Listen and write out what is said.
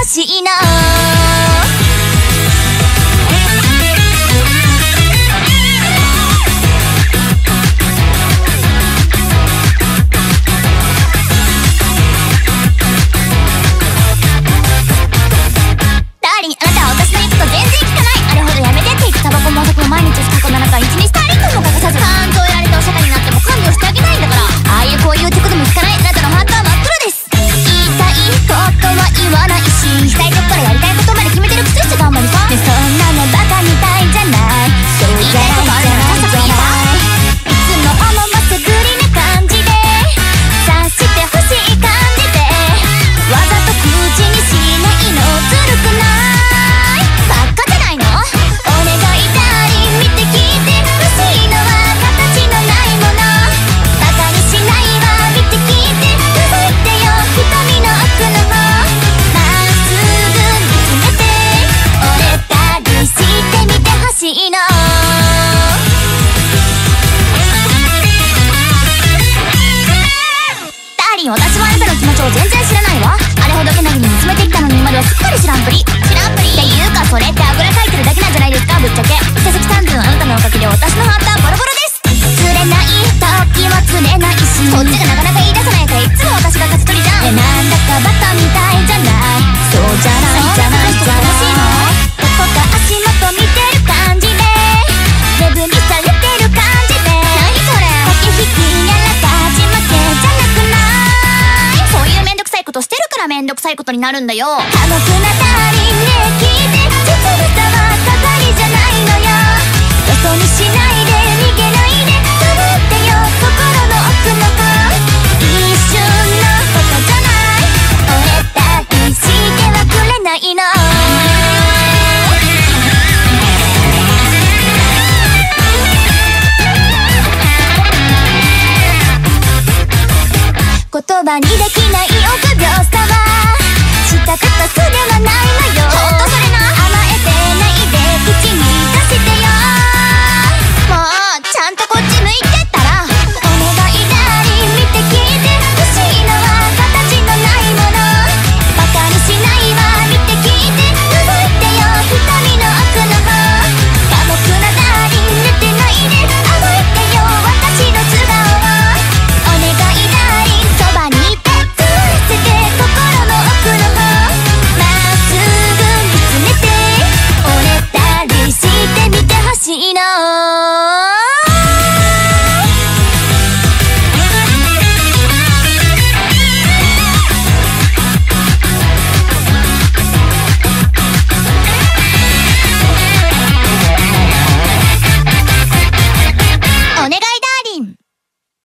しいな。ダーリン、あなたは私の言うこと全然聞かない。あれほどやめてって言ってタバコもお酒も毎日2箱7回1日スターリングも欠かさず、肝臓やられてお釈迦になっても看病してあげないんだから。ああいうこういうてことも聞かないあなたのハートは真っ黒です。言いたいことは言わないし、したいとこからやりたいことまで決めてるくせして頑張りさ。でそんなのバカみたいじゃない。そうじゃないじゃないじゃない。いつもまっすぐりな感じで察してほしい感じで、わざと口にしないのずるくない？バカじゃないの？お願いダーリン見て聞いて欲しいのは形のないもの。バカにしないわ見て聞いて続いてよ瞳の奥の方。まっすぐ見つめて俺たりしてみてほしいの。ダーリン、私はあなたの気持ちを全然知らないわ。あれほどけなぎに見つめてきたのに今ではすっかり知らんぷり。知らんぷりっていうかそれってあぐらかいてるだけなんじゃないですかぶっちゃけ。手先30のあなたのおかげで私のハートはボロボロです。釣れない時は釣れないし、こっちがなかなか言い出さないからいつも私が勝ち取りじゃん。なんだかバカみたいじゃない。そうじゃないじゃないじゃない。どこか足元見てる感じでデブにされてる感じで、何それ駆け引きやら勝ち負けじゃなくない？そういうめんどくさいことしてるからめんどくさいことになるんだよ。寡黙なダーリンね聞いて、実物は飾りじゃないのよ。よそ見しないで逃げないでつぶってよ心の奥の子。一瞬のことじゃない俺たりしてはくれないの。言葉にできない臆病さはしたたかすではないわよ。